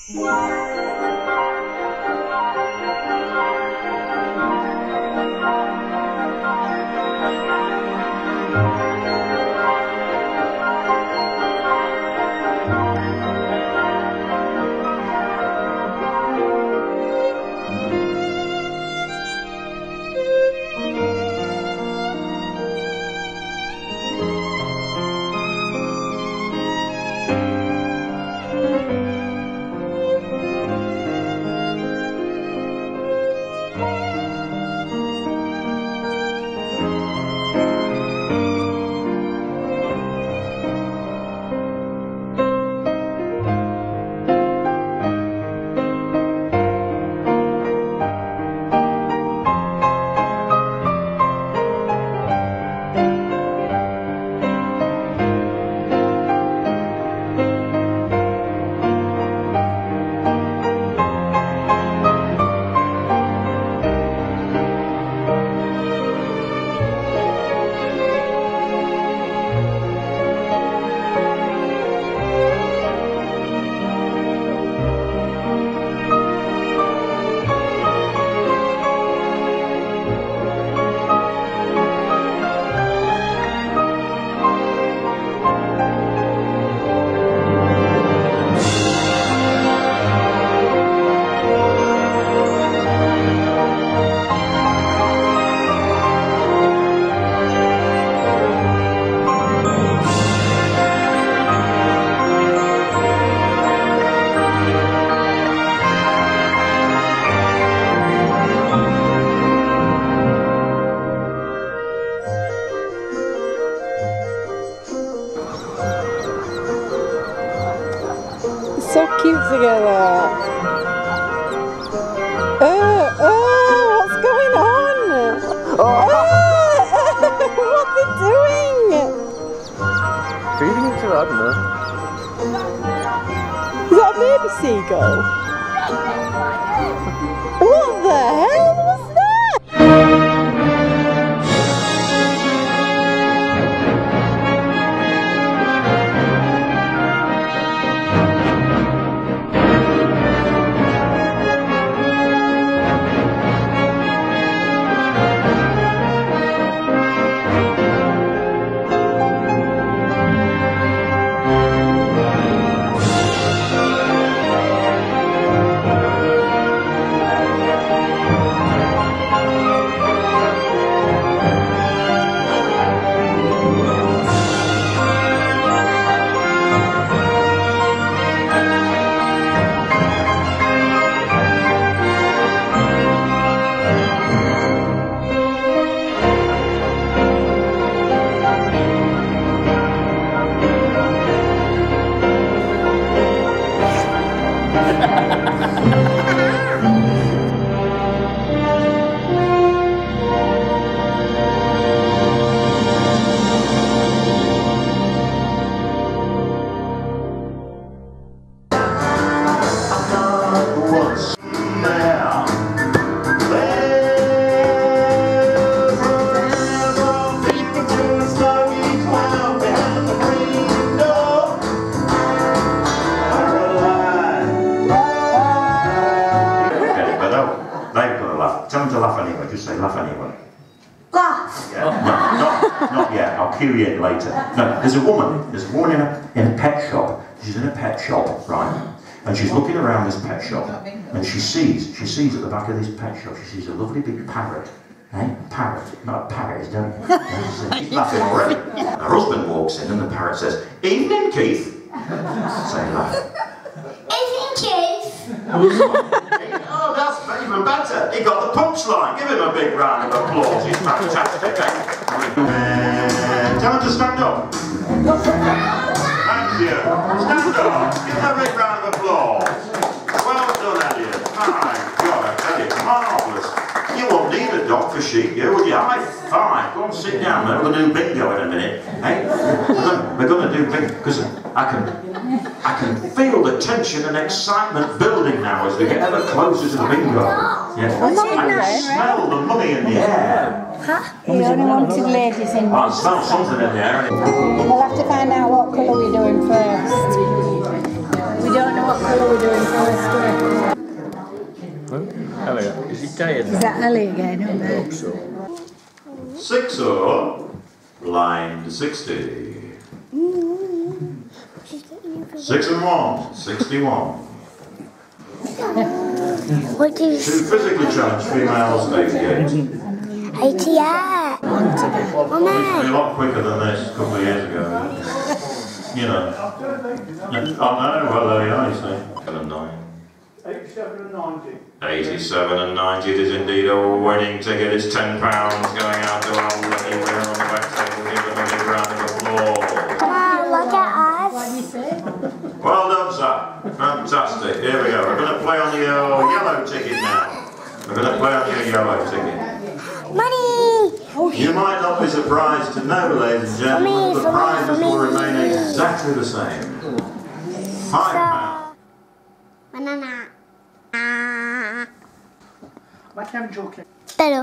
So cute together. What's going on? What are they doing? Feeding each other, I don't know. Is that a baby seagull? What the hell was that? Tell them to laugh anyway, just say laugh anyway. Laugh! Yeah, no, not yet, I'll cue you in later. No, there's a woman in a pet shop. She's in a pet shop, right? And she's looking around this pet shop, and she sees at the back of this pet shop, she sees a lovely big parrot. Eh? Parrot, not a parrot, don't you? She's laughing already. Her husband walks in and the parrot says, "Evening, Keith." Say laugh. Evening, Keith. Oh, that's even better. He got the punchline. Give him a big round of applause. He's fantastic. Tell him to stand up. Thank you. Stand up. Give him a big round of applause. Well done, Elliot. My God, I tell you, marvellous. You won't need a dog for sheep, you, would you? High five. Go and sit down. We're going to do bingo in a minute. Hey? We're going to do bingo because I can feel the tension and excitement building now as we get ever closer to the bingo. Yeah. I can smell the money in the air. Huh? You only wanted ladies in. I smell something in the air. We'll have to find out what colour we're doing first. We don't know what colour we're doing first. Elliot, is he tired Is that Ellie again? Up there? Hope so. 6-0, blind 60. 6 and 1, 61. What do you Two physically challenged females, 88. 88? Used to be a lot quicker than this a couple of years ago. You know. Oh no, well there you are, you see. 87 and 90, it is indeed a winning ticket. It's £10 going out to our lucky winner on the back table. Give them a big round of applause. Look at us. Well done, sir. Fantastic. Here we go. We're going to play on your yellow ticket now. We're going to play on your yellow ticket. Money! You might not be surprised to know, ladies and gentlemen, that the prizes will remain exactly the same. £5. Banana. Why can't we joke? Bello.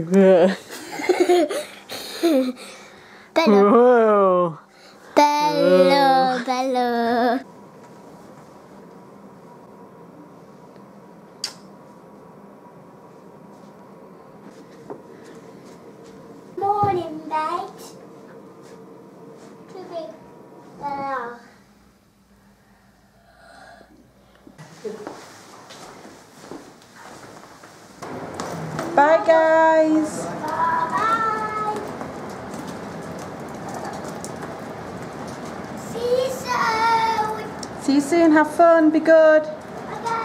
Bello. Whoa. Bello. Bello. Morning, mate. Too big. Bello. Bye, guys. Bye. See you soon. See you soon. Have fun. Be good. Okay.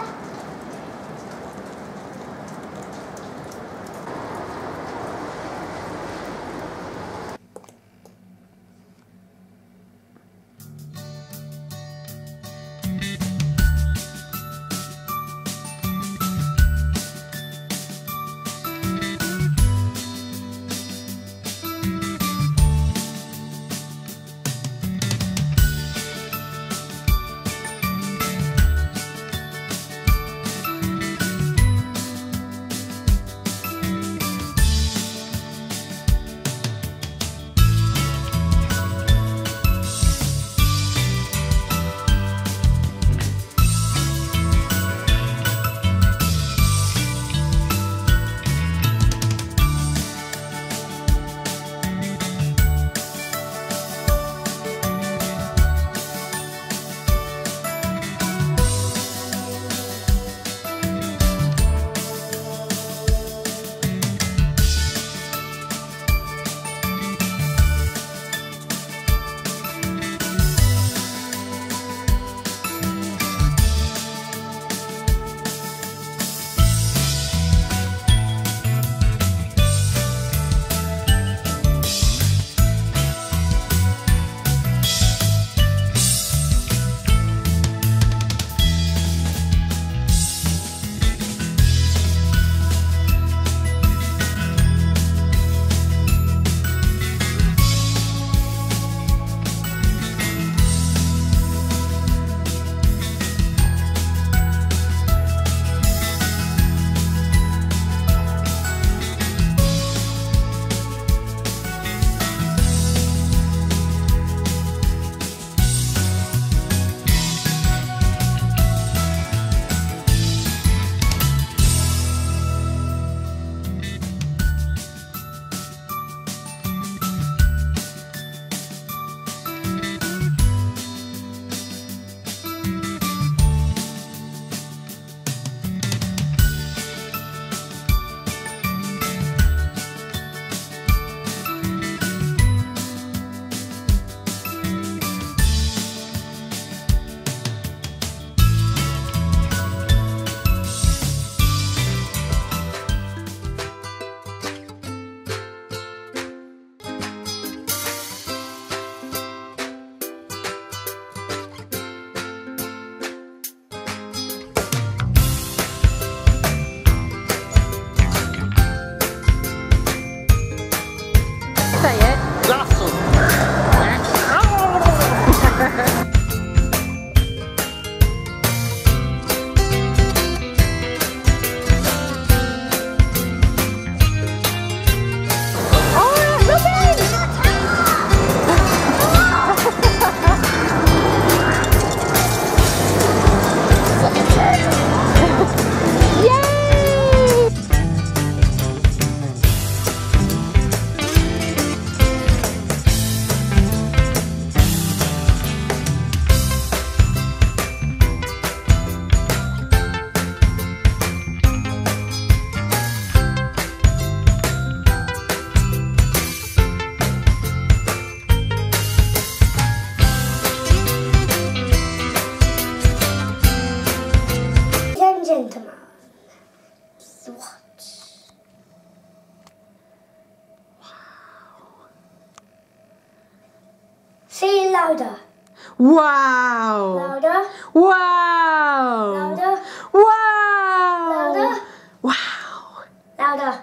Louder. Wow. Louder. Wow. Louder. Wow. Louder. Wow. Louder.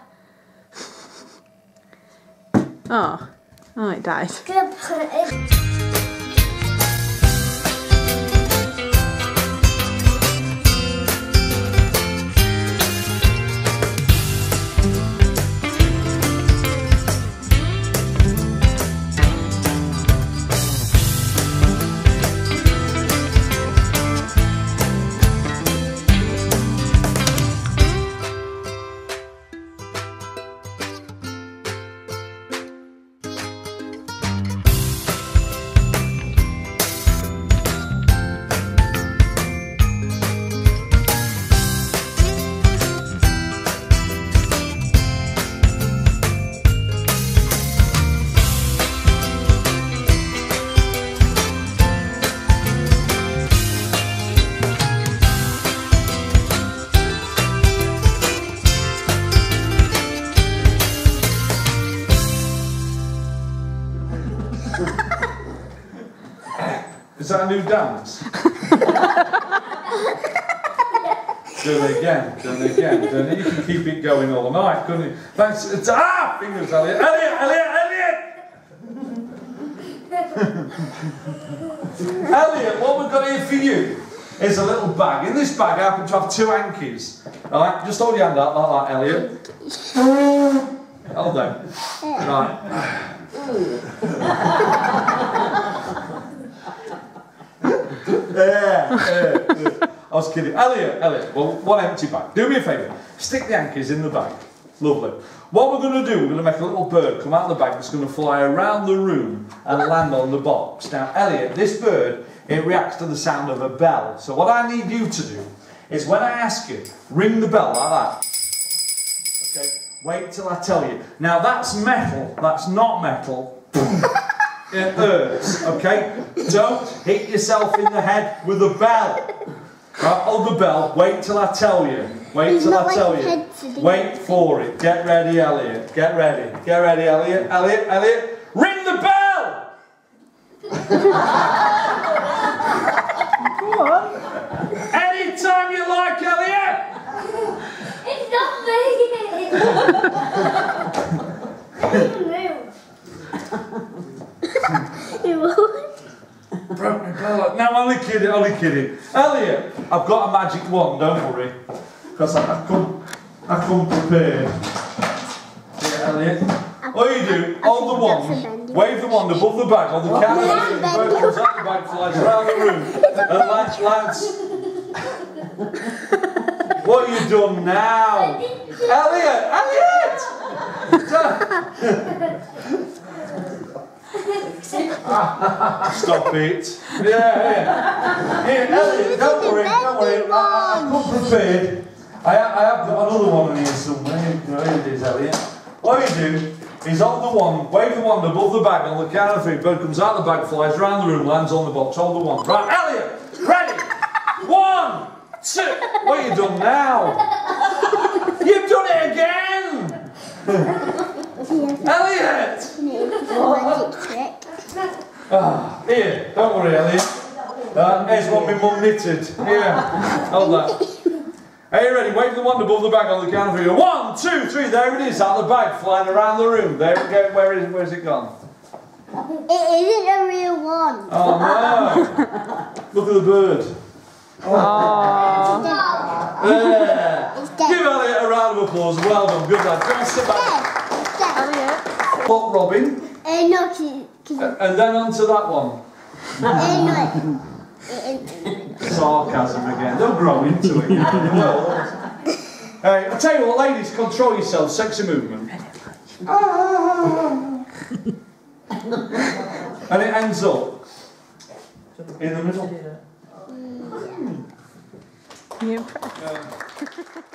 Oh, it died. Gonna put it in. Is that a new dance? Do it again, do it again, do it. You can keep it going all night, couldn't you? Thanks. It's, fingers, Elliot. Elliot! Elliot, what we've got here for you is a little bag. In this bag, I happen to have 2 hankies. Alright, just hold your hand out like that, Elliot. Hold on. Right. I was kidding. Elliot, well, one empty bag. Do me a favour. Stick the hankies in the bag. Lovely. What we're going to do, we're going to make a little bird come out of the bag that's going to fly around the room and land on the box. Now, Elliot, this bird, it reacts to the sound of a bell. So what I need you to do is when I ask you, ring the bell like that. Okay? Wait till I tell you. Now, that's metal. That's not metal. It hurts, okay? Don't hit yourself in the head with a bell. Right, hold the bell, wait till I tell you. Wait till I tell you. Wait for it. Get ready, Elliot. Get ready. Get ready, Elliot. Elliot. Ring the bell! Go on. Anytime you like, Elliot! It's not me! You won't. Broke my bell. No, only kidding. Elliot, I've got a magic wand, don't worry. Because I come prepared. Yeah, Elliot. All you do, hold the wand, wave the wand above the bag on the count of 3, the bird comes out the bag, flies around the room, and lands. What have you done now? Elliot! Stop it. Yeah. Here, Elliot, don't worry. I've come prepared. I have got another one in here somewhere. Here it is, Elliot. All you do is hold the wand, wave the wand above the bag on the count of 3. Bird comes out the bag, flies around the room, lands on the box. Hold the wand. Right, Elliot, ready? 1, 2. What have you done now? You've done it again! Elliot! Here, don't worry, Elliot. Here's what my mum knitted. Here, hold that. Are you ready? Wave the wand above the bag on the count of 3. 1, 2, 3. There it is, out of the bag, flying around the room. There we go. Where's it gone? It isn't a real one. Oh no! Look at the bird. Give Elliot a round of applause. Well done. Good lad. Go and sit back. Elliot. Pop Robin. No, And then on to that one. no. Sarcasm again. Don't grow into it. Hey, I tell you what, ladies, control yourselves. Sexy movement. And it ends up in the middle. You impressed?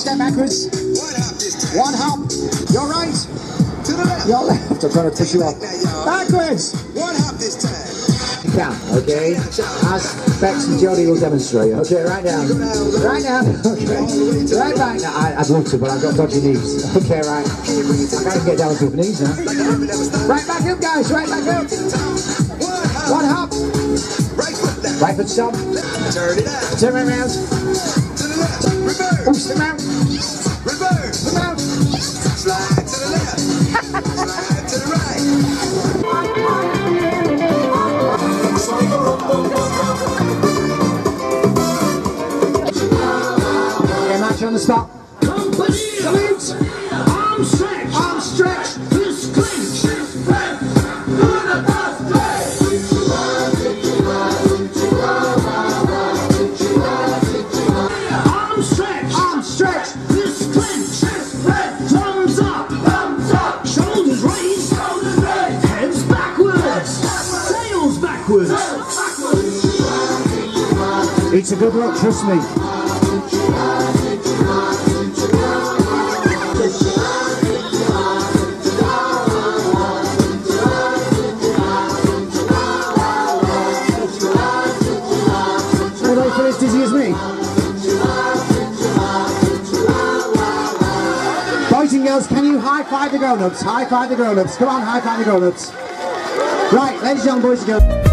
step backwards. One hop. You're right. To the left. Your left. I'm trying to push you off. Backwards. One hop this time. You can, okay? As Bex and Jodie will demonstrate. Okay, right down. Right down. Okay. Right back. No, I'd love to, but I've got dodgy knees. Okay, right. I can't even get down to my knees now. Right back up, guys. Right back up. One hop. Right foot stop. Turn it out. Turn it around. To the left. Reverse. Oops, the mount. Reverse. The mount. Slide to the left. Slide to the right. Okay, match on the spot. Salute. Arm stretch. Arm stretch. Fist clench. It's a good look, trust me. Anybody feel as dizzy as me? Boys and girls, can you high-five the grown-ups? High-five the grown-ups. Come on, high-five the grown-ups. Right, ladies and gentlemen, boys and girls.